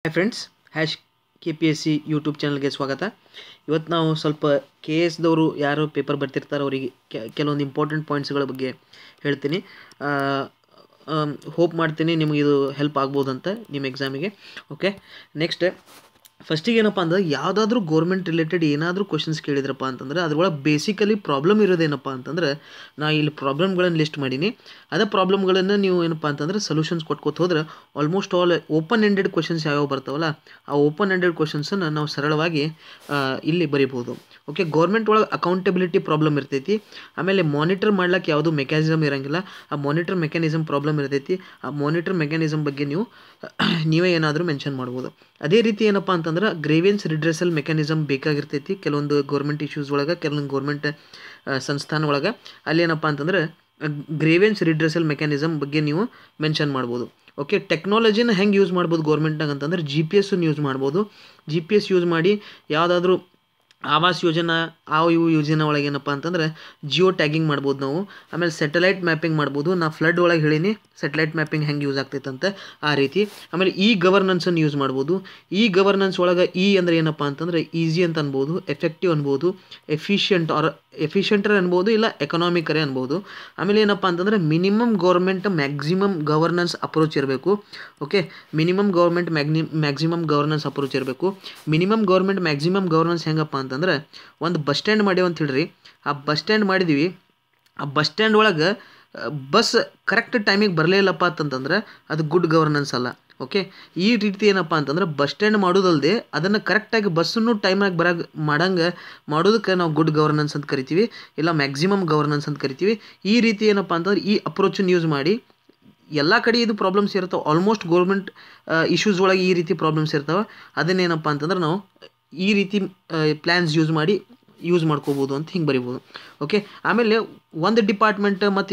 Hi friends, hash KPSC YouTube ಚಾನಲ್ಗೆ ಸ್ವಾಗತ. ಇವತ್ತು ನಾವು ಸ್ವಲ್ಪ KS ದವರು ಯಾರು ಪೇಪರ್ ಬರ್ತಿರ್ತಾರೆ ಅವರಿಗೆ ಕೆಲವೊಂದು ಇಂಪಾರ್ಟೆಂಟ್ ಪಾಯಿಂಟ್ಸ್ಗಳ ಬಗ್ಗೆ ಹೇಳ್ತೀನಿ. ಹೋಪ್ ಮಾಡ್ತೀನಿ ನಿಮಗೆ ಇದು ಹೆಲ್ಪ್ ಆಗ್ಬೋದು ಅಂತ ನಿಮ್ಮ ಎಕ್ಸಾಮಿಗೆ. ಓಕೆ, ನೆಕ್ಸ್ಟ್ ಫಸ್ಟಿಗೆ ಏನಪ್ಪ ಅಂದ್ರೆ ಯಾವುದಾದ್ರೂ ಗೋರ್ಮೆಂಟ್ ರಿಲೇಟೆಡ್ ಏನಾದರೂ ಕ್ವಶನ್ಸ್ ಕೇಳಿದ್ರಪ್ಪ ಅಂತಂದ್ರೆ ಅದ್ರೊಳಗೆ ಬೇಸಿಕಲಿ ಪ್ರಾಬ್ಲಮ್ ಇರೋದೇನಪ್ಪ ಅಂತಂದ್ರೆ ನಾ ಇಲ್ಲಿ ಪ್ರಾಬ್ಲಮ್ಗಳನ್ನು ಲಿಸ್ಟ್ ಮಾಡೀನಿ. ಅದೇ ಪ್ರಾಬ್ಲಮ್ಗಳನ್ನು ನೀವು ಏನಪ್ಪ ಅಂತಂದ್ರೆ ಸೊಲ್ಯೂಷನ್ಸ್ ಕೊಟ್ಕೋತ ಹೋದ್ರೆ almost all open ended questions ಯಾವ್ಯಾವ ಬರ್ತಾವಲ್ಲ ಆ ಓಪನ್ ಎಂಡೆಡ್ ಕ್ವಶನ್ಸನ್ನು ನಾವು ಸರಳವಾಗಿ ಇಲ್ಲಿ ಬರಿಬೋದು. ಓಕೆ, ಗೌರ್ಮೆಂಟ್ ಒಳಗೆ ಅಕೌಂಟಬಿಲಿಟಿ ಪ್ರಾಬ್ಲಮ್ ಇರ್ತೈತಿ. ಆಮೇಲೆ ಮಾನಿಟರ್ ಮಾಡ್ಲಿಕ್ಕೆ ಯಾವುದೂ ಮೆಕ್ಯಾನಿಸಮ್ ಇರೋಂಗಿಲ್ಲ. ಆ ಮಾನಿಟರ್ ಮೆಕ್ಯಾನಿಸಮ್ ಪ್ರಾಬ್ಲಮ್ ಇರ್ತೈತಿ. ಆ ಮಾನಿಟರ್ ಮೆಕ್ಯಾನಿಸಮ್ ಬಗ್ಗೆ ನೀವೇ ಏನಾದರೂ ಮೆನ್ಷನ್ ಮಾಡ್ಬೋದು. ಅದೇ ರೀತಿ ಏನಪ್ಪ ಅಂತಂದ್ರೆ ಗ್ರೇವಿಯನ್ಸ್ ರಿಡ್ರೆಸಲ್ ಮೆಕ್ಯಾನಿಸಮ್ ಬೇಕಾಗಿರ್ತೈತಿ ಕೆಲವೊಂದು ಗೌರ್ಮೆಂಟ್ ಇಶ್ಯೂಸ್ ಒಳಗೆ, ಕೆಲವೊಂದು ಗೌರ್ಮೆಂಟ್ ಸಂಸ್ಥಾನ ಒಳಗೆ. ಅಲ್ಲೇನಪ್ಪ ಅಂತಂದ್ರೆ ಗ್ರೇವಿಯನ್ಸ್ ರಿಡ್ರೆಸಲ್ ಮೆಕ್ಯಾನಿಸಮ್ ಬಗ್ಗೆ ನೀವು ಮೆನ್ಷನ್ ಮಾಡ್ಬೋದು. ಓಕೆ, ಟೆಕ್ನಾಲಜಿನ ಹೆಂಗೆ ಯೂಸ್ ಮಾಡ್ಬೋದು ಗೌರ್ಮೆಂಟ್ನಾಗ ಅಂತಂದ್ರೆ GPS ಯೂಸ್ ಮಾಡ್ಬೋದು. GPS ಯೂಸ್ ಮಾಡಿ ಯಾವುದಾದ್ರೂ ಆವಾಸ್ ಯೋಜನಾ ಇವು ಯೋಜನೆ ಒಳಗೆ ಏನಪ್ಪ ಅಂತಂದ್ರೆ ಜಿಯೋ ಟ್ಯಾಗಿಂಗ್ ಮಾಡ್ಬೋದು ನಾವು. ಆಮೇಲೆ ಸ್ಯಾಟಲೈಟ್ ಮ್ಯಾಪಿಂಗ್ ಮಾಡ್ಬೋದು. ನಾ ಫ್ಲಡ್ ಒಳಗೆ ಹೇಳೀನಿ ಸ್ಯಾಟಲೈಟ್ ಮ್ಯಾಪಿಂಗ್ ಹೆಂಗೆ ಯೂಸ್ ಆಗ್ತೈತೆ ಆ ರೀತಿ. ಆಮೇಲೆ ಗವರ್ನೆನ್ಸನ್ನು ಯೂಸ್ ಮಾಡ್ಬೋದು. ಗವರ್ನೆನ್ಸ್ ಒಳಗೆ ಅಂದರೆ ಏನಪ್ಪ ಅಂತಂದ್ರೆ ಈಸಿ ಅಂತ ಅನ್ಬೋದು, ಎಫೆಕ್ಟಿವ್ ಅನ್ಬೋದು, ಎಫಿಷಿಯಂಟರ್ ಅನ್ಬೋದು, ಇಲ್ಲ ಎಕನಾಮಿಕರೇ ಅನ್ಬೋದು. ಆಮೇಲೆ ಏನಪ್ಪ ಅಂತಂದ್ರೆ minimum government maximum governance approach ಇರಬೇಕು. Okay, minimum government maximum governance approach ಇರಬೇಕು. ಮಿನಿಮಮ್ ಗೌರ್ಮೆಂಟ್ ಮ್ಯಾಕ್ಸಿಮಮ್ ಗವರ್ನೆನ್ಸ್ ಹೆಂಗಪ್ಪ ಅಂತಂದ್ರೆ ಒಂದು ಬಸ್ ಸ್ಟ್ಯಾಂಡ್ ಮಾಡ್ಯಾವ ಅಂತ ಹೇಳ್ರಿ. ಆ ಬಸ್ ಸ್ಟ್ಯಾಂಡ್ ಮಾಡಿದ್ವಿ, ಆ ಬಸ್ ಸ್ಟ್ಯಾಂಡ್ ಒಳಗೆ ಬಸ್ ಕರೆಕ್ಟ್ ಟೈಮಿಗೆ ಬರಲೇ ಇಲ್ಲಪ್ಪ ಅಂತಂದ್ರೆ ಅದು ಗುಡ್ ಗವರ್ನೆನ್ಸ್ ಅಲ್ಲ. ಓಕೆ, ಈ ರೀತಿ ಏನಪ್ಪ ಅಂತಂದ್ರೆ ಬಸ್ ಸ್ಟ್ಯಾಂಡ್ ಮಾಡೋದಲ್ಲದೆ ಅದನ್ನು ಕರೆಕ್ಟಾಗಿ ಬಸ್ಸನ್ನು ಟೈಮಾಗಿ ಮಾಡೋದಕ್ಕೆ ನಾವು ಗುಡ್ ಗವರ್ನೆನ್ಸ್ ಅಂತ ಕರಿತೀವಿ, ಇಲ್ಲ ಮ್ಯಾಕ್ಸಿಮಮ್ ಗವರ್ನೆನ್ಸ್ ಅಂತ ಕರಿತೀವಿ. ಈ ರೀತಿ ಏನಪ್ಪ ಅಂತಂದ್ರೆ ಈ ಅಪ್ರೋಚನ್ನು ಯೂಸ್ ಮಾಡಿ ಎಲ್ಲ ಕಡೆ ಇದು ಪ್ರಾಬ್ಲಮ್ಸ್ ಇರ್ತಾವೆ. ಆಲ್ಮೋಸ್ಟ್ ಗೌರ್ಮೆಂಟ್ ಇಶ್ಯೂಸ್ ಒಳಗೆ ಈ ರೀತಿ ಪ್ರಾಬ್ಲಮ್ಸ್ ಇರ್ತಾವೆ. ಅದನ್ನೇನಪ್ಪ ಅಂತಂದ್ರೆ ನಾವು ಈ ರೀತಿ ಪ್ಲ್ಯಾನ್ಸ್ ಯೂಸ್ ಮಾಡ್ಕೋಬೋದು ಅಂತ ಹಿಂಗೆ ಬರಿಬೋದು. ಓಕೆ, ಆಮೇಲೆ ಒಂದು ಡಿಪಾರ್ಟ್ಮೆಂಟ್ ಮತ್ತು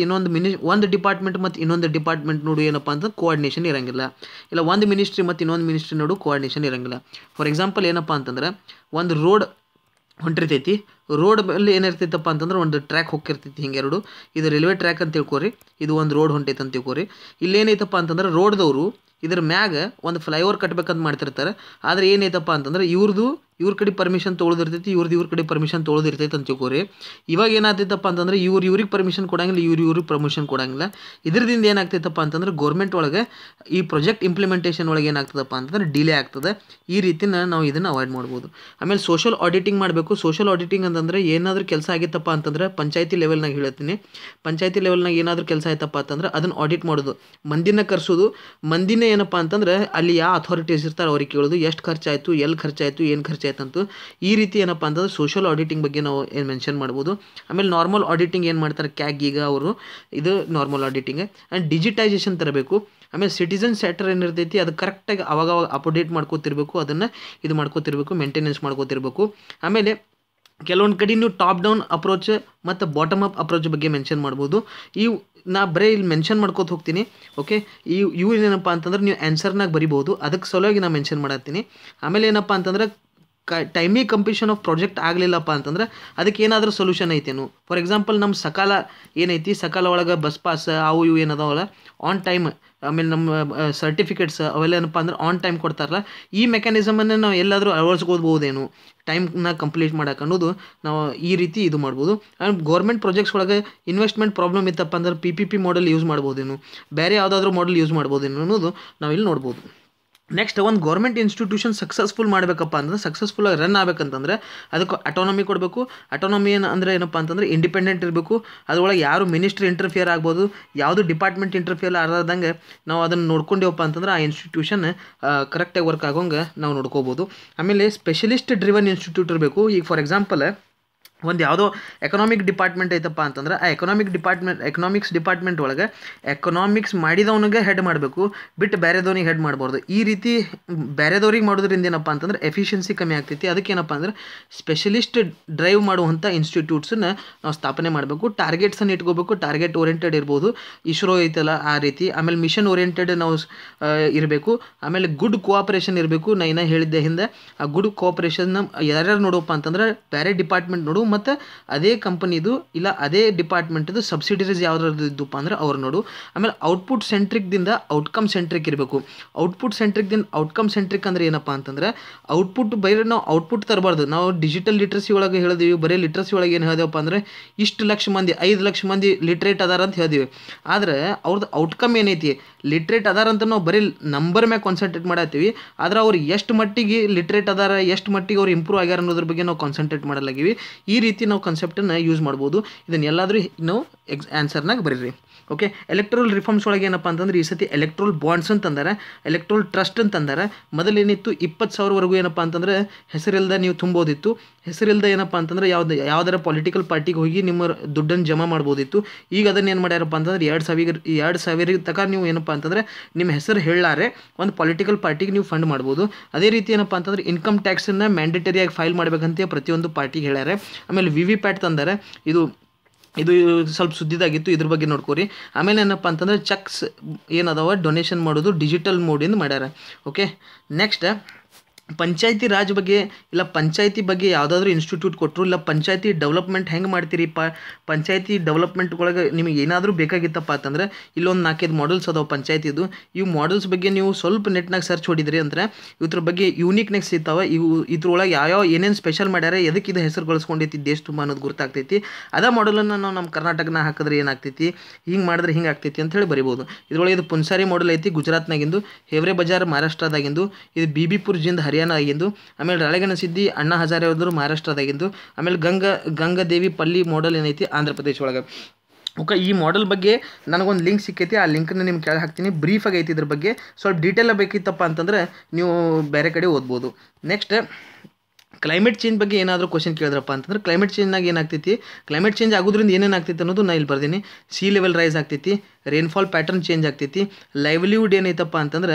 ಇನ್ನೊಂದು ಡಿಪಾರ್ಟ್ಮೆಂಟ್ ನೋಡು ಏನಪ್ಪ ಅಂತಂದ್ರೆ ಕೋಆರ್ಡಿನೇಷನ್ ಇರೋಂಗಿಲ್ಲ, ಇಲ್ಲ ಒಂದು ಮಿನಿಸ್ಟ್ರಿ ಮತ್ತು ಇನ್ನೊಂದು ಮಿನಿಸ್ಟ್ರಿ ನೋಡು ಕೋಆರ್ಡಿನೇಷನ್ ಇರೋಂಗಿಲ್ಲ. ಫಾರ್ ಎಕ್ಸಾಂಪಲ್ ಏನಪ್ಪ ಅಂತಂದ್ರೆ ಒಂದು ರೋಡ್ ಹೊಂಟಿರ್ತೈತಿ. ರೋಡ್ ಮೇಲೆ ಏನಿರ್ತೈತಪ್ಪ ಅಂತಂದ್ರೆ ಒಂದು ಟ್ರ್ಯಾಕ್ ಹೋಗಿರ್ತೈತಿ ಹಿಂಗೆರಡು. ಇದು ರೈಲ್ವೆ ಟ್ರ್ಯಾಕ್ ಅಂತ ತಿಳ್ಕೊರಿ, ಇದು ಒಂದು ರೋಡ್ ಹೊಂಟೈತೆ ಅಂತ ತಿಳ್ಕೊರಿ. ಇಲ್ಲೇನೈತಪ್ಪ ಅಂತಂದ್ರೆ ರೋಡ್ದವರು ಇದ್ರ ಮ್ಯಾಗ ಒಂದು ಫ್ಲೈಓವರ್ ಕಟ್ಬೇಕಂತ ಮಾಡ್ತಿರ್ತಾರೆ. ಆದರೆ ಏನೈತಪ್ಪ ಅಂತಂದ್ರೆ ಇವ್ರ ಕಡೆ ಪರ್ಮಿಷನ್ ತೊಗೊಳದಿರ್ತೈತಿ, ಇವ್ರ ಕಡೆ ಪರ್ಮಿಷನ್ ತೊಗೊಳದಿರ್ತೈತೆ ಅಂತ ತಿಳ್ಕೊರಿ. ಇವಾಗ ಏನಾಗ್ತೈತಪ್ಪ ಅಂತಂದ್ರೆ ಇವ್ರಿಗೆ ಪರ್ಮಿಷನ್ ಕೊಡಂಗಿಲ್ಲ, ಇವ್ರಿಗೆ ಪರ್ಮಿಷನ್ ಕೊಡಂಗಿಲ್ಲ. ಇದರಿಂದ ಏನಾಗ್ತೈತಪ್ಪ ಅಂತಂದ್ರೆ ಗೌರ್ಮೆಂಟ್ ಒಳಗೆ ಈ ಪ್ರಾಜೆಕ್ಟ್ ಇಂಪ್ಲಿಮೆಂಟೇಷನ್ ಒಳಗೆ ಏನಾಗ್ತದಪ್ಪ ಅಂತಂದ್ರೆ ಡಿಲೇ ಆಗ್ತದೆ. ಈ ರೀತಿನ ನಾವು ಇದನ್ನು ಅವಾಯ್ಡ್ ಮಾಡ್ಬೋದು. ಆಮೇಲೆ ಸೋಷಲ್ ಆಡಿಟಿಂಗ್ ಮಾಡಬೇಕು. ಸೋಷಲ್ ಆಡಿಟಿಂಗ್ ಅಂತಂದ್ರೆ ಏನಾದರೂ ಕೆಲಸ ಆಗಿತ್ತಪ್ಪ ಅಂತಂದ್ರೆ ಪಂಚಾಯತಿ ಲೆವೆಲ್ನಾಗ ಹೇಳ್ತೀನಿ, ಪಂಚಾಯತಿ ಲೆವೆಲ್ನಾಗ ಏನಾದರೂ ಕೆಲಸ ಆಯ್ತಪ್ಪ ಅಂತಂದ್ರೆ ಅದನ್ನು ಆಡಿಟ್ ಮಾಡೋದು, ಮಂದಿನ ಕರೆಸೋದು. ಮಂದಿನ ಏನಪ್ಪ ಅಂತಂದ್ರೆ ಅಲ್ಲಿ ಯಾವ ಅಥಾರಿಟೀಸ್ ಇರ್ತಾರೆ ಅವ್ರಿಗೆ ಕೇಳೋದು, ಎಷ್ಟು ಖರ್ಚಾಯಿತು, ಎಲ್ಲಿ ಖರ್ಚಾಯಿತು, ಏನು ಖರ್ಚಾಯ್ತಂತು. ಈ ರೀತಿ ಏನಪ್ಪ ಅಂತಂದ್ರೆ ಸೋಷಲ್ ಆಡಿಟಿಂಗ್ ಬಗ್ಗೆ ನಾವು ಏನು ಮೆನ್ಷನ್ ಮಾಡ್ಬೋದು. ಆಮೇಲೆ ನಾರ್ಮಲ್ ಆಡಿಟಿಂಗ್ ಏನು ಮಾಡ್ತಾರೆ ಈಗ ಅವರು, ಇದು ನಾರ್ಮಲ್ ಆಡಿಟಿಂಗ್. ಆ್ಯಂಡ್ ಡಿಜಿಟೈಸೇಷನ್ ತರಬೇಕು. ಆಮೇಲೆ ಸಿಟಿಸನ್ ಸೆಕ್ಟರ್ ಏನಿರ್ತೈತಿ ಅದು ಕರೆಕ್ಟಾಗಿ ಅವಾಗ ಅಪ್ಡೇಟ್ ಮಾಡ್ಕೋತಿರ್ಬೇಕು, ಅದನ್ನು ಇದು ಮಾಡ್ಕೋತಿರ್ಬೇಕು, ಮೇಂಟೆನೆನ್ಸ್ ಮಾಡ್ಕೋತಿರ್ಬೇಕು. ಆಮೇಲೆ ಕೆಲವೊಂದು ಕಡೆ ನೀವು ಟಾಪ್ ಡೌನ್ ಅಪ್ರೋಚ್ ಮತ್ತು ಬಾಟಮ್ ಅಪ್ ಅಪ್ರೋಚ್ ಬಗ್ಗೆ ಮೆನ್ಷನ್ ಮಾಡ್ಬೋದು. ನಾ ಬರೀ ಇಲ್ಲಿ ಮೆನ್ಷನ್ ಮಾಡ್ಕೋತ ಹೋಗ್ತೀನಿ. ಓಕೆ, ಇವು ಏನಪ್ಪ ಅಂತಂದ್ರೆ ನೀವು ಆನ್ಸರ್ನಾಗ ಬರಿಬೋದು, ಅದಕ್ಕೆ ಸಲುವಾಗಿ ನಾನು ಮೆನ್ಷನ್ ಮಾಡತ್ತೀನಿ. ಆಮೇಲೆ ಏನಪ್ಪ ಅಂತಂದ್ರೆ ಟೈಮಿಗೆ ಕಂಪ್ಲೀಷನ್ ಆಫ್ ಪ್ರಾಜೆಕ್ಟ್ ಆಗಲಿಲ್ಲಪ್ಪ ಅಂತಂದ್ರೆ ಅದಕ್ಕೆ ಏನಾದರೂ ಸೊಲ್ಯೂಷನ್ ಐತೇನು. ಫಾರ್ ಎಕ್ಸಾಂಪಲ್ ನಮ್ಮ ಸಕಾಲ ಏನೈತಿ, ಸಕಾಲ ಒಳಗೆ ಬಸ್ ಪಾಸ್ ಇವು ಏನದಾವಲ್ಲ ಆನ್ ಟೈಮ್, ಆಮೇಲೆ ನಮ್ಮ ಸರ್ಟಿಫಿಕೇಟ್ಸ್ ಅವೆಲ್ಲ ಏನಪ್ಪ ಅಂದ್ರೆ ಆನ್ ಟೈಮ್ ಕೊಡ್ತಾರಲ್ಲ, ಈ ಮೆಕ್ಯಾನಿಸಮನ್ನು ನಾವು ಎಲ್ಲಾದರೂ ಅಳವಡಿಸ್ಕೋಬೋದೇನು ಟೈಮ್ನ ಕಂಪ್ಲೀಟ್ ಮಾಡೋಕೆ ಅನ್ನೋದು ನಾವು ಈ ರೀತಿ ಇದು ಮಾಡ್ಬೋದು. ಆ್ಯಂಡ್ ಗೌರ್ಮೆಂಟ್ ಪ್ರಾಜೆಕ್ಟ್ಸ್ ಒಳಗೆ ಇನ್ವೆಸ್ಟ್ಮೆಂಟ್ ಪ್ರಾಬ್ಲಮ್ ಇತ್ತಪ್ಪ ಅಂದ್ರೆ PPP ಮಾಡೆಲ್ ಯೂಸ್ ಮಾಡ್ಬೋದೇನು, ಬೇರೆ ಯಾವುದಾದ್ರೂ ಮಾಡೆಲ್ ಯೂಸ್ ಮಾಡ್ಬೋದೇನು ಅನ್ನೋದು ನಾವಿಲ್ಲಿ ನೋಡ್ಬೋದು. ನೆಕ್ಸ್ಟ್, ಒಂದು ಗೌರ್ಮೆಂಟ್ ಇನ್ಸ್ಟಿಟ್ಯೂಷನ್ ಸಕ್ಸಸ್ಫುಲ್ ಮಾಡಬೇಕಪ್ಪ ಅಂತಂದ್ರೆ, ಸಕ್ಸಸ್ಫುಲ್ಲಾಗಿ ರನ್ ಆಗಬೇಕಂತಂದ್ರೆ ಅದಕ್ಕೆ ಅಟೋನಮಿ ಕೊಡಬೇಕು. ಅಟೋನಮಿ ಅಂದರೆ ಏನಪ್ಪ ಅಂತಂದ್ರೆ ಇಂಡಿಪೆಂಡೆಂಟ್ ಇರಬೇಕು. ಅದರೊಳಗೆ ಯಾರು ಮಿನಿಸ್ಟ್ರಿ ಇಂಟರ್ಫಿಯರ್ ಆಗ್ಬೋದು, ಯಾವುದು ಡಿಪಾರ್ಟ್ಮೆಂಟ್ ಇಂಟರ್ಫಿಯರ್ ಆಗದಂಗೆ ನಾವು ಅದನ್ನು ನೋಡ್ಕೊಂಡೇವಪ್ಪ ಅಂತಂದ್ರೆ ಆ ಇನ್ಸ್ಟಿಟ್ಯೂಷನ್ ಕರೆಕ್ಟಾಗಿ ವರ್ಕ್ ಆಗೋಂಗೆ ನಾವು ನೋಡ್ಕೋಬೋದು. ಆಮೇಲೆ ಸ್ಪೆಷಲಿಸ್ಟ್ ಡ್ರಿವನ್ ಇನ್ಸ್ಟಿಟ್ಯೂಟ್ ಇರಬೇಕು. ಈಗ ಫಾರ್ ಎಕ್ಸಾಂಪಲ್ ಒಂದು ಯಾವುದೋ ಎಕನಾಮಿಕ್ ಡಿಪಾರ್ಟ್ಮೆಂಟ್ ಐತಪ್ಪ ಅಂತಂದ್ರೆ ಆ ಎಕನಾಮಿಕ್ಸ್ ಡಿಪಾರ್ಟ್ಮೆಂಟ್ ಒಳಗೆ ಎಕನಾಮಿಕ್ಸ್ ಮಾಡಿದವನಿಗೆ ಹೆಡ್ ಮಾಡಬೇಕು, ಬಿಟ್ಟು ಬೇರೆದವನಿಗೆ ಹೆಡ್ ಮಾಡಬಾರ್ದು. ಈ ರೀತಿ ಬೇರೆದವ್ರಿಗೆ ಮಾಡೋದ್ರಿಂದ ಏನಪ್ಪ ಅಂತಂದ್ರೆ ಎಫಿಷಿಯನ್ಸಿ ಕಮ್ಮಿ ಆಗ್ತೈತಿ. ಅದಕ್ಕೇನಪ್ಪ ಅಂದ್ರೆ ಸ್ಪೆಷಲಿಸ್ಟ್ ಡ್ರೈವ್ ಮಾಡುವಂಥ ಇನ್ಸ್ಟಿಟ್ಯೂಟ್ಸನ್ನು ನಾವು ಸ್ಥಾಪನೆ ಮಾಡಬೇಕು. ಟಾರ್ಗೆಟ್ಸನ್ನು ಇಟ್ಕೋಬೇಕು, ಟಾರ್ಗೆಟ್ ಓರಿಯೆಂಟೆಡ್ ಇರ್ಬೋದು, ಇಸ್ರೋ ಐತಲ್ಲ ಆ ರೀತಿ. ಆಮೇಲೆ ಮಿಷನ್ ಓರಿಯೆಂಟೆಡ್ ನಾವು ಇರಬೇಕು. ಆಮೇಲೆ ಗುಡ್ ಕೋಆಪ್ರೇಷನ್ ಇರಬೇಕು. ನಾನು ಹೇಳಿದ್ದೆ ಹಿಂದೆ, ಆ ಗುಡ್ ಕೋಆಪ್ರೇಷನ್ನ ಯಾರ್ಯಾರು ನೋಡೋಪ್ಪ ಅಂತಂದ್ರೆ ಬೇರೆ ಡಿಪಾರ್ಟ್ಮೆಂಟ್ ನೋಡು ಮತ್ತು ಅದೇ ಕಂಪನಿದು ಇಲ್ಲ ಅದೇ ಡಿಪಾರ್ಟ್ಮೆಂಟ್ದು ಸಬ್ಸಿಡರೀಸ್ ಯಾವ್ದಾದ್ರು ಇದ್ದಪ್ಪ ಅಂದ್ರೆ ಅವ್ರು ನೋಡು. ಆಮೇಲೆ ಔಟ್ಪುಟ್ ಸೆಂಟ್ರಿಕ್ದಿಂದ ಔಟ್ಕಮ್ ಸೆಂಟ್ರಿಕ್ ಇರಬೇಕು. ಔಟ್ಪುಟ್ ಸೆಂಟ್ರಿಕ್ದಿಂದ ಔಟ್ಕಮ್ ಸೆಂಟ್ರಿಕ್ ಅಂದ್ರೆ ಏನಪ್ಪ ಅಂತಂದ್ರೆ ಔಟ್ಪುಟ್ ಬರೀ ನಾವು ಔಟ್ಪುಟ್ ತರಬಾರ್ದು. ನಾವು ಡಿಜಿಟಲ್ ಲಿಟ್ರಸಿ ಒಳಗೆ ಹೇಳಿದೀವಿ, ಬರೀ ಲಿಟ್ರಸಿ ಒಳಗೆ ಏನು ಹೇಳಿದೆವಪ್ಪ ಅಂದರೆ ಇಷ್ಟು ಲಕ್ಷ ಮಂದಿ 5 ಲಕ್ಷ ಮಂದಿ ಲಿಟ್ರೇಟ್ ಅದಾರ ಅಂತ ಹೇಳಿದೀವಿ. ಆದರೆ ಅವ್ರದ್ದು ಔಟ್ಕಮ್ ಏನೈತಿ, ಲಿಟ್ರೇಟ್ ಅದಾರ ಅಂತ ನಾವು ಬರೀ ನಂಬರ್ ಮ್ಯಾಗ ಕಾನ್ಸಂಟ್ರೇಟ್ ಮಾಡತ್ತೀವಿ. ಆದ್ರೆ ಅವ್ರು ಎಷ್ಟು ಮಟ್ಟಿಗೆ ಲಿಟ್ರೇಟ್ ಅದಾರ, ಎಷ್ಟು ಮಟ್ಟಿಗೆ ಅವ್ರು ಇಂಪ್ರೂವ್ ಆಗ್ಯಾರ ಅನ್ನೋದ್ರ ಬಗ್ಗೆ ನಾವು ಕಾನ್ಸಂಟ್ರೇಟ್ ಮಾಡಲಾಗಿವಿ. ಈ ರೀತಿ ನಾವು ಕಾನ್ಸೆಪ್ಟನ್ನು ಯೂಸ್ ಮಾಡ್ಬೋದು. ಇದನ್ನೆಲ್ಲಾದರೂ ನಾವು ಆನ್ಸರ್ನಾಗ ಬರೀರಿ. ಓಕೆ, ಎಲೆಕ್ಟ್ರಲ್ ರಿಫಾರ್ಮ್ಸ್ ಒಳಗೆ ಏನಪ್ಪ ಅಂತಂದ್ರೆ ಈ ಸತಿ ಎಲೆಕ್ಟ್ರಲ್ ಬಾಂಡ್ಸ್ ಅಂತಂದಾರೆ, ಎಲೆಕ್ಟ್ರಲ್ ಟ್ರಸ್ಟ್ ಅಂತಂದಾರೆ. ಮೊದಲೇನಿತ್ತು 20,000ವರೆಗೂ ಏನಪ್ಪ ಅಂತಂದ್ರೆ ಹೆಸರಿಲ್ದ ನೀವು ತುಂಬೋದಿತ್ತು. ಹೆಸರಿಲ್ದ ಏನಪ್ಪ ಅಂತಂದ್ರೆ ಯಾವ್ದಾರ ಪೊಲಿಟಿಕಲ್ ಪಾರ್ಟಿಗೆ ಹೋಗಿ ನಿಮ್ಮ ದುಡ್ಡನ್ನು ಜಮಾ ಮಾಡ್ಬೋದಿತ್ತು. ಈಗ ಅದನ್ನು ಏನು ಮಾಡ್ಯಾರಪ್ಪ ಅಂತಂದ್ರೆ 2,000 ತನಕ ನೀವು ಏನಪ್ಪ ಅಂತಂದ್ರೆ ನಿಮ್ಮ ಹೆಸರು ಹೇಳಾರೆ ಒಂದು ಪೊಲಿಟಿಕಲ್ ಪಾರ್ಟಿಗೆ ನೀವು ಫಂಡ್ ಮಾಡ್ಬೋದು. ಅದೇ ರೀತಿ ಏನಪ್ಪ ಅಂತಂದ್ರೆ ಇನ್ಕಮ್ ಟ್ಯಾಕ್ಸನ್ನು ಮ್ಯಾಂಡೇಟರಿಯಾಗಿ ಫೈಲ್ ಮಾಡಬೇಕಂತ ಪ್ರತಿಯೊಂದು ಪಾರ್ಟಿಗೆ ಹೇಳ್ಯಾರೆ. ಆಮೇಲೆ VVPAT ತಂದಾರೆ. ಇದು ಸ್ವಲ್ಪ ಸುದ್ದಿದಾಗಿತ್ತು, ಇದ್ರ ಬಗ್ಗೆ ನೋಡ್ಕೋರಿ. ಆಮೇಲೆ ಏನಪ್ಪ ಅಂತಂದ್ರೆ ಚೆಕ್ಸ್ ಏನದಾವ ಡೊನೇಷನ್ ಮಾಡೋದು ಡಿಜಿಟಲ್ ಮೋಡಿಂದ ಮಾಡ್ಯಾರ. ಓಕೆ, ನೆಕ್ಸ್ಟ್ ಪಂಚಾಯತಿ ರಾಜ್ ಬಗ್ಗೆ ಇಲ್ಲ ಪಂಚಾಯತಿ ಬಗ್ಗೆ ಯಾವುದಾದ್ರೂ ಇನ್ಸ್ಟಿಟ್ಯೂಟ್ ಕೊಟ್ಟರು ಇಲ್ಲ ಪಂಚಾಯತಿ ಡೆವಲಪ್ಮೆಂಟ್ ಹೆಂಗೆ ಮಾಡ್ತೀರಿ, ಪಂಚಾಯತಿ ಡೆವಲಪ್ಮೆಂಟ್ ಒಳಗೆ ನಿಮಗೆ ಏನಾದರೂ ಬೇಕಾಗಿತ್ತಪ್ಪ ಅಂತಂದರೆ ಇಲ್ಲೊಂದು 4-5 ಮಾಡಲ್ಸ್ ಅದಾವೆ ಪಂಚಾಯತಿದು. ಇವು ಮಾಡಲ್ಸ್ ಬಗ್ಗೆ ನೀವು ಸ್ವಲ್ಪ ನೆಟ್ನಾಗ ಸರ್ಚ್ ಹೊಡಿದ್ರಿ ಅಂದರೆ ಇದ್ರ ಬಗ್ಗೆ ಯೂನಿಕ್ನೆಸ್ ಇರ್ತಾವೆ. ಇದ್ರೊಳಗೆ ಯಾವ್ಯಾವ ಏನೇನು ಸ್ಪೆಷಲ್ ಮಾಡ್ಯಾರ, ಎದಕ್ಕೆ ಇದು ಹೆಸರು ಗಳಿಸ್ಕೊಂಡೈತಿ ದೇಶ ತುಂಬ ಅನ್ನೋದು ಗುರ್ತಾಗ್ತೈತಿ. ಅದೇ ಮಾಡಲನ್ನು ನಾವು ನಮ್ಮ ಕರ್ನಾಟಕನ ಹಾಕಿದ್ರೆ ಏನಾಗ್ತೈತಿ, ಹಿಂಗೆ ಮಾಡಿದ್ರೆ ಹಿಂಗೆ ಆಗ್ತೈತಿ ಅಂತ ಹೇಳಿ ಬರಿಬೋದು. ಇದ್ರೊಳಗೆ ಇದು ಪುನ್ಸಾರಿ ಮಾಡಲ್ ಐತಿ ಗುಜರಾತ್ನಾಗಿಂದು, ಹೇವ್ರೆ ಬಜಾರ್ ಮಹಾರಾಷ್ಟ್ರದಾಗಿಂದು, ಇದು BB-ಪುರ್ ಜಿಂದ್ ಹರಿಯಾಣ ಆಗಿಂದು, ಆಮೇಲೆ ರಾಳೆಗಣಸಿದ್ದಿ ಅಣ್ಣಾ ಹಜಾರೆ ಅವ್ರದ್ದು ಮಹಾರಾಷ್ಟ್ರದಾಗಿಂದು, ಆಮೇಲೆ ಗಂಗಾದೇವಿ ಪಲ್ಲಿ ಮಾಡೆಲ್ ಏನೈತಿ ಆಂಧ್ರ ಪ್ರದೇಶ ಒಳಗೆ. ಓಕೆ, ಈ ಮಾಡೆಲ್ ಬಗ್ಗೆ ನನಗೊಂದು ಲಿಂಕ್ ಸಿಕ್ಕೈತಿ, ಆ ಲಿಂಕನ್ನು ನಿಮ್ಗೆ ಕೆಳಗೆ ಹಾಕ್ತೀನಿ. ಬ್ರೀಫಾಗಿ ಐತಿ ಇದ್ರ ಬಗ್ಗೆ. ಸ್ವಲ್ಪ ಡೀಟೇಲ್ ಬೇಕಿತ್ತಪ್ಪ ಅಂತಂದರೆ ನೀವು ಬೇರೆ ಕಡೆ ಓದ್ಬೋದು. ನೆಕ್ಸ್ಟ್ ಕ್ಲೈಮೇಟ್ ಚೇಂಜ್ ಬಗ್ಗೆ ಏನಾದರೂ ಕ್ವಶನ್ ಕೇಳಿದ್ರಪ್ಪ ಅಂತಂದ್ರೆ ಕ್ಲೈಮೇಟ್ ಚೇಂಜ್ನಾಗ ಏನಾಗ್ತೈತಿ, ಕ್ಲೈಮೇಟ್ ಚೇಂಜ್ ಆಗೋದ್ರಿಂದ ಏನೇನು ಆಗ್ತೈತಿ ಅನ್ನೋದು ನಾನು ಇಲ್ಲಿ ಬರ್ದೀನಿ. ಸೀ ಲೆವೆಲ್ ರೈಸ್ ಆಗ್ತೈತಿ, ರೈನ್ಫಾಲ್ ಪ್ಯಾಟರ್ನ್ ಚೇಂಜ್ ಆಗ್ತೈತಿ, ಲೈವ್ಲಿಹುಡ್ ಏನೈತಪ್ಪ ಅಂತಂದ್ರೆ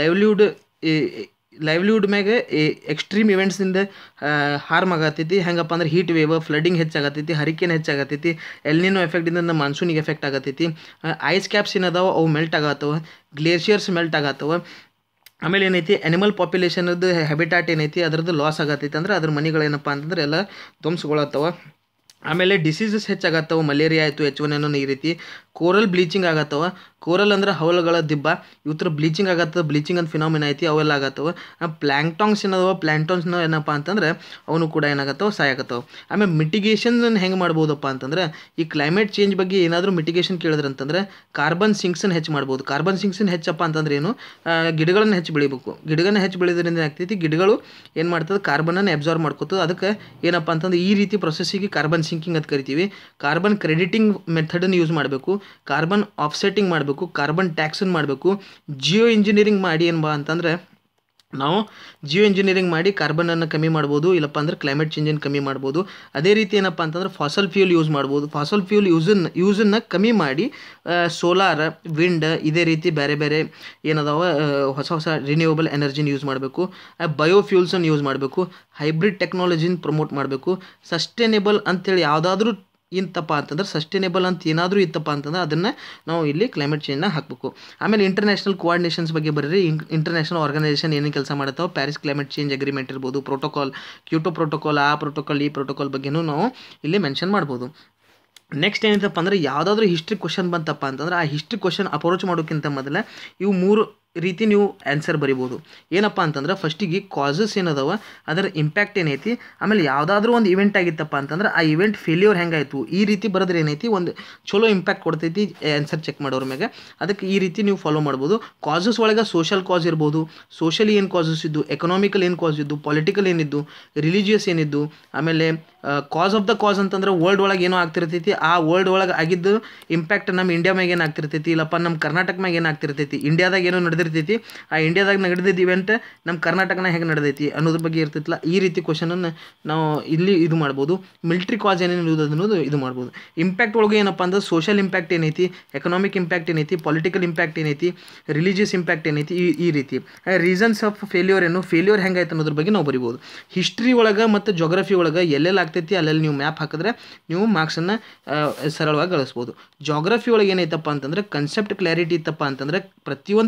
ಲೈವ್ಲಿಹುಡ್ ಮ್ಯಾಗೆ ಎಕ್ಸ್ಟ್ರೀಮ್ ಇವೆಂಟ್ಸಿಂದ ಹಾರ್ಮ್ ಆಗತ್ತೈತಿ. ಹೆಂಗಪ್ಪ ಅಂದ್ರೆ ಹೀಟ್ ವೇವ್, ಫ್ಲಡ್ಡಿಂಗ್ ಹೆಚ್ಚಾಗತ್ತೈತಿ, ಹರಿಕೇನ್ ಹೆಚ್ಚಾಗತ್ತೈತಿ, ಎಲ್ನಿನೋ ಎಫೆಕ್ಟಿಂದ ಮಾನ್ಸೂನಿಗೆ ಎಫೆಕ್ಟ್ ಆಗತ್ತೈತಿ, ಐಸ್ ಕ್ಯಾಪ್ಸ್ ಏನದಾವ ಅವು ಮೆಲ್ಟ್ ಆಗತ್ತವ, ಗ್ಲೇಷಿಯರ್ಸ್ ಮೆಲ್ಟ್ ಆಗತ್ತವ. ಆಮೇಲೆ ಏನೈತಿ ಅನಿಮಲ್ ಪಾಪ್ಯುಲೇಷನ್ದು ಹ್ಯಾಬಿಟಾಟ್ ಏನೈತಿ ಅದರದ್ದು ಲಾಸ್ ಆಗತ್ತೈತಿ, ಅಂದ್ರೆ ಅದ್ರ ಮನೆಗಳೇನಪ್ಪ ಅಂತಂದ್ರೆ ಎಲ್ಲ ಧ್ವಂಸಗೊಳತ್ತವ. ಆಮೇಲೆ ಡಿಸೀಸಸ್ ಹೆಚ್ಚಾಗತ್ತವ, ಮಲೇರಿಯಾ ಆಯಿತು, H1N1 ಈ ರೀತಿ. ಕೋರಲ್ ಬ್ಲೀಚಿಂಗ್ ಆಗತ್ತವ. ಕೋರಲ್ ಅಂದ್ರೆ ಹವಳಗಳ ದಿಬ್ಬ, ಇವತ್ತರ ಬ್ಲೀಚಿಂಗ್ ಆಗತ್ತವ. ಬ್ಲೀಚಿಂಗ್ ಅಂತ ಫಿನಾಮಿನ ಐತಿ, ಅವೆಲ್ಲ ಆಗತ್ತವ. ಪ್ಲ್ಯಾಂಕ್ಟಾನ್ಸ್ ಏನದವ, ಪ್ಲ್ಯಾಂಕ್ಟಾನ್ಸ್ನ ಏನಪ್ಪ ಅಂತಂದ್ರೆ ಅವನು ಕೂಡ ಏನಾಗತ್ತವ, ಸಾಯಾಗತ್ತವ. ಆಮೇಲೆ ಮಿಟಿಗೇಷನ್ ಹೆಂಗೆ ಮಾಡ್ಬೋದಪ್ಪ ಅಂತಂದ್ರೆ ಈ ಕ್ಲೈಮೇಟ್ ಚೇಂಜ್ ಬಗ್ಗೆ ಏನಾದರೂ ಮಿಟಿಗೇಷನ್ ಕೇಳಿದ್ರಂತಂದ್ರೆ ಕಾರ್ಬನ್ ಸಿಂಕ್ಸನ್ನು ಹೆಚ್ಚು ಮಾಡ್ಬೋದು. ಕಾರ್ಬನ್ ಸಿಂಕ್ಸನ್ ಹೆಚ್ಚಪ್ಪ ಅಂತಂದ್ರೆ ಏನು, ಗಿಡಗಳನ್ನು ಹೆಚ್ಚು ಬೆಳಿಬೇಕು. ಗಿಡಗಳನ್ನ ಹೆಚ್ಚು ಬೆಳೆಯೋದ್ರಿಂದ ಏನಾಗ್ತೈತಿ, ಗಿಡಗಳು ಏನು ಮಾಡ್ತದೆ, ಕಾರ್ಬನನ್ನು ಅಬ್ಸಾರ್ವ್ ಮಾಡ್ಕೋತದೆ. ಅದಕ್ಕೆ ಏನಪ್ಪ ಅಂತಂದ್ರೆ ಈ ರೀತಿ ಪ್ರೊಸೆಸ್ಸಿಗೆ ಕಾರ್ಬನ್ ಸಿಂಕಿಂಗ್ ಅಂತ ಕರಿತೀವಿ. ಕಾರ್ಬನ್ ಕ್ರೆಡಿಟಿಂಗ್ ಮೆಥಡನ್ನು ಯೂಸ್ ಮಾಡಬೇಕು, ಕಾರ್ಬನ್ ಆಫ್ಸೆಟ್ಟಿಂಗ್ ಮಾಡಬೇಕು, ಕಾರ್ಬನ್ ಟ್ಯಾಕ್ಸನ್ನು ಮಾಡಬೇಕು. ಜಿಯೋ ಇಂಜಿನಿಯರಿಂಗ್ ಮಾಡಿ ಏನಪ್ಪಾ ಅಂತಂದರೆ ನಾವು ಜಿಯೋ ಇಂಜಿನಿಯರಿಂಗ್ ಮಾಡಿ ಕಾರ್ಬನನ್ನು ಕಮ್ಮಿ ಮಾಡ್ಬೋದು, ಇಲ್ಲಪ್ಪ ಅಂದ್ರೆ ಕ್ಲೈಮೇಟ್ ಚೇಂಜನ್ನು ಕಮ್ಮಿ ಮಾಡ್ಬೋದು. ಅದೇ ರೀತಿ ಏನಪ್ಪ ಅಂತಂದ್ರೆ ಫಾಸಲ್ ಫ್ಯೂಲ್ ಯೂಸ್ ಮಾಡ್ಬೋದು. ಫಾಸಲ್ ಫ್ಯೂಲ್ ಯೂಸನ್ನು ಕಮ್ಮಿ ಮಾಡಿ ಸೋಲಾರ್, ವಿಂಡ್ ಇದೇ ರೀತಿ ಬೇರೆ ಬೇರೆ ಏನದಾವ ಹೊಸ ರಿನ್ಯೂವಬಲ್ ಎನರ್ಜಿನ ಯೂಸ್ ಮಾಡಬೇಕು. ಬಯೋಫ್ಯೂಲ್ಸನ್ನು ಯೂಸ್ ಮಾಡಬೇಕು. ಹೈಬ್ರಿಡ್ ಟೆಕ್ನಾಲಜಿನ ಪ್ರಮೋಟ್ ಮಾಡಬೇಕು. ಸಸ್ಟೈನೇಬಲ್ ಅಂತೇಳಿ ಯಾವುದಾದ್ರೂ ಇಂತಪ್ಪ ಅಂತಂದ್ರೆ ಸಸ್ಟೈನೇಬಲ್ ಅಂತ ಏನಾದರೂ ಇತ್ತಪ್ಪ ಅಂತಂದ್ರೆ ಅದನ್ನು ನಾವು ಇಲ್ಲಿ ಕ್ಲೈಮೇಟ್ ಚೇಂಜ್ನ ಹಾಕಬೇಕು. ಆಮೇಲೆ ಇಂಟರ್ನ್ಯಾಷನಲ್ ಕೋಆರ್ಡಿನೇಷನ್ಸ್ ಬಗ್ಗೆ ಬರೀರಿ. ಇಂಟರ್ನ್ಯಾಷನಲ್ ಆರ್ಗನೈಸೇಷನ್ ಏನೇನು ಕೆಲಸ ಮಾಡುತ್ತಾವೆ, ಪ್ಯಾರಿಸ್ ಕ್ಲೈಮೇಟ್ ಚೇಂಜ್ ಅಗ್ರಿಮೆಂಟ್ ಇರ್ಬೋದು, ಪ್ರೋಟೋಕಾಲ್, ಕ್ಯೂಟೋ ಪ್ರೋಟೋಕಾಲ್, ಆ ಪ್ರೋಟೋಕಾಲ್ ಈ ಪ್ರೋಟೋಕಾಲ್ ಬಗ್ಗೆನೂ ನಾವು ಇಲ್ಲಿ ಮೆನ್ಷನ್ ಮಾಡ್ಬೋದು. ನೆಕ್ಸ್ಟ್ ಏನಿತ್ತಪ್ಪ ಅಂದರೆ ಯಾವುದಾದ್ರೂ ಹಿಸ್ಟ್ರಿ ಕ್ವಶನ್ ಬಂತಪ್ಪ ಅಂತಂದ್ರೆ ಆ ಹಿಸ್ಟ್ರಿ ಕ್ವಶನ್ ಅಪ್ರೋಚ್ ಮಾಡೋಕ್ಕಿಂತ ಮೊದಲೇ ಇವು 3 ರೀತಿ ನೀವು ಆನ್ಸರ್ ಬರಿಬೋದು. ಏನಪ್ಪ ಅಂತಂದ್ರೆ ಫಸ್ಟಿಗೆ ಕಾಸಸ್ ಏನದವ, ಅದರ ಇಂಪ್ಯಾಕ್ಟ್ ಏನೈತಿ, ಆಮೇಲೆ ಯಾವುದಾದ್ರೂ ಒಂದು ಇವೆಂಟ್ ಆಗಿತ್ತಪ್ಪ ಅಂತಂದ್ರೆ ಆ ಇವೆಂಟ್ ಫೇಲ್ಯೂರ್ ಹೆಂಗಾಯಿತು, ಈ ರೀತಿ ಬರೆದ್ರೆ ಏನೈತಿ ಒಂದು ಚಲೋ ಇಂಪ್ಯಾಕ್ಟ್ ಕೊಡ್ತೈತಿ ಆನ್ಸರ್ ಚೆಕ್ ಮಾಡೋರ ಮ್ಯಾಗೆ. ಅದಕ್ಕೆ ಈ ರೀತಿ ನೀವು ಫಾಲೋ ಮಾಡ್ಬೋದು. ಕಾಸಸ್ ಒಳಗೆ ಸೋಷಲ್ ಕಾಸ್ ಇರ್ಬೋದು, ಸೋಷಲಿ ಏನು ಕಾಸಸ್ ಇದ್ದು, ಎಕನಾಮಿಕಲ್ ಏನು ಕಾಸ್ ಇದ್ದು, ಪೊಲಿಟಿಕಲ್ ಏನಿದ್ದು, ರಿಲಿಜಿಯಸ್ ಏನಿದ್ದು, ಆಮೇಲೆ ಕಾಸ್ ಆಫ್ ದ ಕಾಸ್ ಅಂತಂದ್ರೆ ವರ್ಲ್ಡ್ ಒಳಗೆ ಏನೋ ಆಗ್ತಿರ್ತೈತಿ, ಆ ವರ್ಲ್ಡ್ ಒಳಗೆ ಆಗಿದ್ದು ಇಂಪ್ಯಾಕ್ಟ್ ನಮ್ಮ ಇಂಡಿಯಾ ಮ್ಯಾಗ ಏನಾಗ್ತಿರ್ತೈತಿ, ಇಲ್ಲಪ್ಪ ನಮ್ಮ ಕರ್ನಾಟಕ ಮ್ಯಾಗ ಏನಾಗ್ತಿರ್ತೈತಿ, ಇಂಡಿಯಾದಾಗ ಏನೋ ನಡೆದಿರ್ತೈತಿ, ಆ ಇಂಡಿಯಾದಾಗ ನಡೆದಿದ್ದ ಇವೆಂಟ್ ನಮ್ಮ ಕರ್ನಾಟಕನ ಹೇಗೆ ನಡೆದೈತಿ ಅನ್ನೋದ್ರ ಬಗ್ಗೆ ಇರ್ತೈತಿಲ್ಲ. ಈ ರೀತಿ ಕ್ವಶನನ್ನು ನಾವು ಇಲ್ಲಿ ಇದು ಮಾಡ್ಬೋದು. ಮಿಲಿಟ್ರಿ ಕಾಸ್ ಏನೇನು ಇರೋದು ಅನ್ನೋದು ಇದು ಮಾಡ್ಬೋದು. ಇಂಪ್ಯಾಕ್ಟ್ ಒಳಗೆ ಏನಪ್ಪ ಅಂದ್ರೆ ಸೋಷಲ್ ಇಂಪ್ಯಾಕ್ಟ್ ಏನೈತಿ, ಎಕನಾಮಿಕ್ ಇಂಪ್ಯಾಕ್ಟ್ ಏನೈತಿ, ಪೊಲಿಟಿಕಲ್ ಇಂಪ್ಯಾಕ್ಟ್ ಏನೈತಿ, ರಿಲಿಜಿಯಸ್ ಇಂಪ್ಯಾಕ್ಟ್ ಏನೈತಿ, ಈ ರೀತಿ. ರೀಸನ್ಸ್ ಆಫ್ ಫೇಲ್ಯೂರ್ ಏನು, ಫೇಲ್ಯೂರ್ ಹೆಂಗಾಯ್ತು ಅನ್ನೋದ್ರ ಬಗ್ಗೆ ನಾವು ಬರಿಬೋದು. ಹಿಸ್ಟ್ರಿ ಒಳಗೆ ಮತ್ತು ಜೋಗ್ರಫಿ ಒಳಗೆ ಎಲ್ಲೆಲ್ಲಿ ಆಗ್ತೈತಿ ಅಲ್ಲೆಲ್ಲಿ ನೀವು ಮ್ಯಾಪ್ ಹಾಕಿದ್ರೆ ನೀವು ಮಾರ್ಕ್ಸನ್ನು ಸರಳವಾಗಿ ಗಳಿಸ್ಬೋದು. ಜೋಗ್ರಫಿ ಒಳಗೆ ಏನೈತಪ್ಪ ಅಂತಂದ್ರೆ ಕನ್ಸೆಪ್ಟ್ ಕ್ಲಾರಿಟಿ ಇತ್ತಪ್ಪ ಅಂತಂದ್ರೆ ಪ್ರತಿಯೊಂದು ಕನ್ಸೆಪ್ಟ್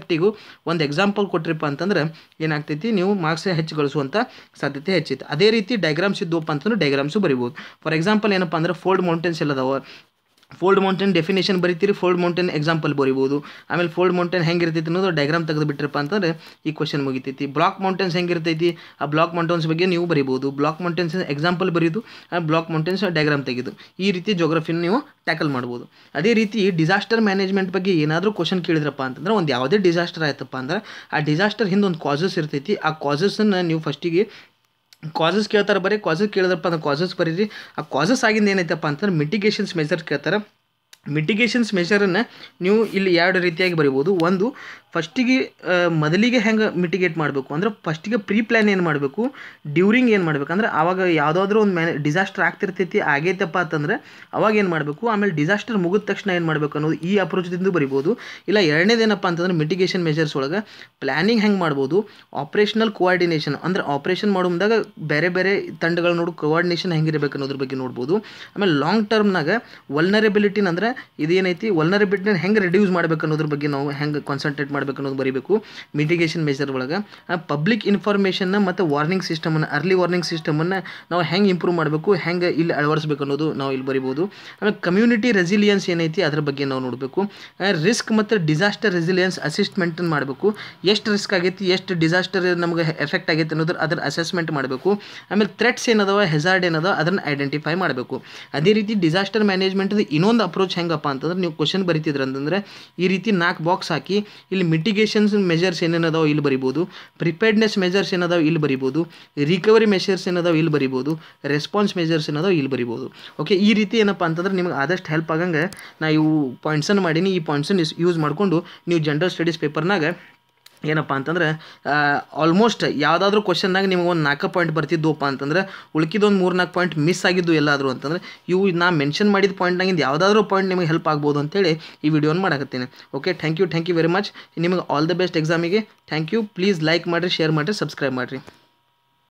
ಕಾನ್ಸೆಪ್ಟಿಗೂ ಒಂದು ಎಕ್ಸಾಂಪಲ್ ಕೊಟ್ರಿಪ್ಪ ಅಂತಂದ್ರೆ ಏನಾಗ್ತೈತಿ, ನೀವು ಮಾರ್ಕ್ಸ್ ಹೆಚ್ಚು ಗಳಿಸುವಂಥ ಸಾಧ್ಯತೆ ಹೆಚ್ಚೈತೆ. ಅದೇ ರೀತಿ ಡೈಗ್ರಾಮ್ಸ್ ಇದ್ದವಪ್ಪ ಅಂತಂದ್ರೆ ಡೈಗ್ರಾಮ್ಸು ಬರಿಬೋದು. ಫಾರ್ ಎಕ್ಸಾಂಪಲ್ ಏನಪ್ಪ ಅಂದ್ರೆ ಫೋಲ್ಡ್ ಮೌಂಟೇನ್ಸ್ ಎಲ್ಲದಾವ, ಫೋಲ್ಡ್ ಮೌಂಟೇನ್ ಡೆಫಿನೇಷನ್ ಬರೀತೀರಿ, ಫೋಲ್ಡ್ ಮೌಂಟೇನ್ ಎಕ್ಸಾಂಪಲ್ ಬರಿಬೋದು. ಆಮೇಲೆ ಫೋಲ್ಡ್ ಮೌಂಟೇನ್ ಹೆಂಗಿರ್ತೈತಿ ಅನ್ನೋದು ಡೈಗ್ರಾಮ್ ತೆಗೆದು ಬಿಟ್ಟಿರಪ್ಪ ಅಂತಂದ್ರೆ ಈ ಕ್ವಶನ್ ಮುಗಿತೈತಿ. ಬ್ಲಾಕ್ ಮೌಂಟೇನ್ಸ್ ಹೆಂಗಿರ್ತೈತಿ, ಆ ಬ್ಲಾಕ್ ಮೌಂಟೇನ್ಸ್ ಬಗ್ಗೆ ನೀವು ಬರಿಬೋದು. ಬ್ಲಾಕ್ ಮೌಂಟೇನ್ಸ್ ಎಕ್ಸಾಂಪಲ್ ಬರೀದು, ಆ ಬ್ಲಾಕ್ ಮೌಂಟೇನ್ಸ್ ಡೈಗ್ರಾಮ್ ತೆಗೆದು ಈ ರೀತಿ ಜೋಗ್ರಫಿನ ನೀವು ಟ್ಯಾಕಲ್ ಮಾಡ್ಬೋದು. ಅದೇ ರೀತಿ ಡಿಸಾಸ್ಟರ್ ಮ್ಯಾನೇಜ್ಮೆಂಟ್ ಬಗ್ಗೆ ಏನಾದರೂ ಕ್ವಶನ್ ಕೇಳಿದ್ರಪ್ಪ ಅಂತಂದ್ರೆ, ಒಂದು ಯಾವುದೇ ಡಿಸಾಸ್ಟರ್ ಆಯ್ತಪ್ಪ ಅಂದ್ರೆ ಆ ಡಿಸಾಸ್ಟರ್ ಹಿಂದೆ ಒಂದು ಕಾಸಸ್ ಇರ್ತೈತಿ. ಆ ಕಾಸಸ್ಸನ್ನು ನೀವು ಫಸ್ಟಿಗೆ ಕಾಸಸ್ ಕೇಳ್ತಾರೆ, ಬರೀ ಕಾಸಸ್ ಕೇಳಿದ್ರಪ್ಪ ಅಂದ್ರೆ ಕಾಸಸ್ ಬರೀರಿ. ಆ ಕಾಸಸ್ ಆಗಿಂದ ಏನೈತಪ್ಪ ಅಂತಂದ್ರೆ ಮಿಟಿಗೇಷನ್ಸ್ ಮೆಜರ್ ಕೇಳ್ತಾರೆ. ಮಿಟಿಗೇಷನ್ಸ್ ಮೆಷರನ್ನು ನೀವು ಇಲ್ಲಿ ಎರಡು ರೀತಿಯಾಗಿ ಬರಿಬೋದು. ಒಂದು ಫಸ್ಟಿಗೆ ಮೊದಲಿಗೆ ಹೆಂಗೆ ಮಿಟಿಗೇಟ್ ಮಾಡಬೇಕು ಅಂದ್ರೆ ಫಸ್ಟಿಗೆ ಪ್ರೀ ಪ್ಲ್ಯಾನ್ ಏನು ಮಾಡಬೇಕು, ಡ್ಯೂರಿಂಗ್ ಏನು ಮಾಡಬೇಕು ಅಂದ್ರೆ ಆವಾಗ ಯಾವುದಾದ್ರೂ ಒಂದು ಡಿಸಾಸ್ಟರ್ ಆಗ್ತಿರ್ತೈತಿ ಆಗೈತಪ್ಪ ಅಂತಂದ್ರೆ ಅವಾಗ ಏನು ಮಾಡಬೇಕು, ಆಮೇಲೆ ಡಿಸಾಸ್ಟರ್ ಮುಗಿದ ತಕ್ಷಣ ಏನು ಮಾಡಬೇಕು ಅನ್ನೋದು ಈ ಅಪ್ರೋಚ್ದಿಂದ ಬರಿಬೋದು. ಇಲ್ಲ ಎರಡನೇದೇನಪ್ಪ ಅಂತಂದ್ರೆ ಮಿಟಿಗೇಷನ್ ಮೆಷರ್ಸ್ ಒಳಗೆ ಪ್ಲ್ಯಾನಿಂಗ್ ಹೆಂಗೆ ಮಾಡ್ಬೋದು, ಆಪ್ರೇಷನಲ್ ಕೋಆರ್ಡಿನೇಷನ್ ಅಂದ್ರೆ ಆಪ್ರೇಷನ್ ಮಾಡೋದಾಗ ಬೇರೆ ಬೇರೆ ತಂಡಗಳು ನೋಡು ಕೋಆರ್ಡಿನೇಷನ್ ಹೆಂಗಿರಬೇಕು ಅನ್ನೋದ್ರ ಬಗ್ಗೆ ನೋಡ್ಬೋದು. ಆಮೇಲೆ ಲಾಂಗ್ ಟರ್ಮ್ನಾಗ ವಲ್ನರಬಿಲಿಟಿನ ಅಂದ್ರೆ ಇದೇನೈತಿ ವಲ್ನರಬಿಲಿಟಿನ ಹೆಂಗೆ ರಿಡ್ಯೂಸ್ ಮಾಡಬೇಕು ಅನ್ನೋದ್ರ ಬಗ್ಗೆ ನಾವು ಹೆಂಗೆ ಕಾನ್ಸಂಟ್ರೇಟ್ ಮಾಡಬೇಕು ಅನ್ನೋದು ಬರೀಬೇಕು ಮಿಟಿಗೇಷನ್ ಮೆಷರ್ ಒಳಗೆ. ಪಬ್ಲಿಕ್ ಇನ್ಫಾರ್ಮೇಷನ್ನ ಮತ್ತು ವಾರ್ನಿಂಗ್ ಸಿಸ್ಟಮನ್ನು, ಅರ್ಲಿ ವಾರ್ನಿಂಗ್ ಸಿಸ್ಟಮನ್ನು ನಾವು ಹೆಂಗೆ ಇಂಪ್ರೂವ್ ಮಾಡಬೇಕು, ಹೆಂಗೆ ಇಲ್ಲಿ ಅಳವಡಿಸ್ಬೇಕು ಅನ್ನೋದು ನಾವು ಇಲ್ಲಿ ಬರಿಬೋದು. ಆಮೇಲೆ ಕಮ್ಯುನಿಟಿ ರೆಸಿಲಿಯನ್ಸ್ ಏನೈತಿ ಅದ್ರ ಬಗ್ಗೆ ನಾವು ನೋಡಬೇಕು. ರಿಸ್ಕ್ ಮತ್ತು ಡಿಸಾಸ್ಟರ್ ರೆಸಿಲಿಯನ್ಸ್ ಅಸೆಸ್ಮೆಂಟನ್ನು ಮಾಡಬೇಕು. ಎಷ್ಟು ರಿಸ್ಕ್ ಆಗೈತಿ, ಎಷ್ಟು ಡಿಸಾಸ್ಟರ್ ನಮಗೆ ಎಫೆಕ್ಟ್ ಆಗೈತೆ ಅನ್ನೋದ್ರ ಅದರ ಅಸೆಸ್ಮೆಂಟ್ ಮಾಡಬೇಕು. ಆಮೇಲೆ ಥ್ರೆಟ್ಸ್ ಏನದವ, ಹೆಜಾರ್ಡ್ ಏನದವ ಅದನ್ನು ಐಡೆಂಟಿಫೈ ಮಾಡಬೇಕು. ಅದೇ ರೀತಿ ಡಿಸಾಸ್ಟರ್ ಮ್ಯಾನೇಜ್ಮೆಂಟ್ದು ಇನ್ನೊಂದು ಅಪ್ರೋಚ್ ಹೆಂಗಪ್ಪ ಅಂತಂದ್ರೆ, ನೀವು ಕ್ವಶನ್ ಬರಿತಿದ್ರ ಅಂತಂದರೆ ಈ ರೀತಿ 4 ಬಾಕ್ಸ್ ಹಾಕಿ ಇಲ್ಲಿ ಮಿಟಿಗೇಷನ್ಸ್ ಮೆಜರ್ಸ್ ಏನೇನದಾವ ಇಲ್ಲಿ ಬರಿಬೋದು, ಪ್ರಿಪೇರ್ಡ್ನೆಸ್ ಮೆಜರ್ಸ್ ಏನದಾವ ಇಲ್ಲಿ ಬರಿಬೋದು, ರಿಕವರಿ ಮೆಷರ್ಸ್ ಏನದಾವ ಇಲ್ಲಿ ಬರಿಬೋದು, ರೆಸ್ಪಾನ್ಸ್ ಮೆಜರ್ಸ್ ಏನದಾವ ಇಲ್ಲಿ ಬರಿಬೋದು. ಓಕೆ, ಈ ರೀತಿ ಏನಪ್ಪ ಅಂತಂದ್ರೆ ನಿಮ್ಗೆ ಆದಷ್ಟು ಹೆಲ್ಪ್ ಆಗಂಗೆ ನಾ ಇವು ಪಾಯಿಂಟ್ಸನ್ನು ಮಾಡೀನಿ. ಈ ಪಾಯಿಂಟ್ಸನ್ನು ಯೂಸ್ ಮಾಡಿಕೊಂಡು ನೀವು ಜನರಲ್ ಸ್ಟಡೀಸ್ ಪೇಪರ್ನಾಗ ಏನಪ್ಪ ಅಂತಂದ್ರೆ ಆಲ್ಮೋಸ್ಟ್ ಯಾವುದಾದ್ರೂ ಕ್ವಶನ್ನಾಗ ನಿಮಗೆ ಒಂದು 4 ಪಾಯಿಂಟ್ ಬರ್ತಿದ್ವಪ್ಪ ಅಂತಂದ್ರೆ ಉಳ್ಕಿದೊಂದು 3-4 ಪಾಯಿಂಟ್ ಮಿಸ್ ಆಗಿದ್ದು ಎಲ್ಲಾದರೂ ಅಂತಂದ್ರೆ ಇವು ನಾ ಮೆನ್ಷನ್ ಮಾಡಿದ ಪಾಯಿಂಟ್ನಾಗಿಂದ ಯಾವುದಾದ್ರೂ ಪಾಯಿಂಟ್ ನಿಮಗೆ ಹೆಲ್ಪ್ ಆಗ್ಬೋದು ಅಂತೇಳಿ ಈ ವಿಡಿಯೋನ ಮಾಡಕತ್ತೀನಿ. Okay, thank you very much. ನಿಮಗೆ ಆಲ್ ದ ಬೆಸ್ಟ್ ಎಕ್ಸಾಮಿಗೆ. Thank you. ಪ್ಲೀಸ್ ಲೈಕ್ ಮಾಡಿರಿ, ಶೇರ್ ಮಾಡಿರಿ, ಸಬ್ಸ್ಕ್ರೈಬ್ ಮಾಡಿರಿ.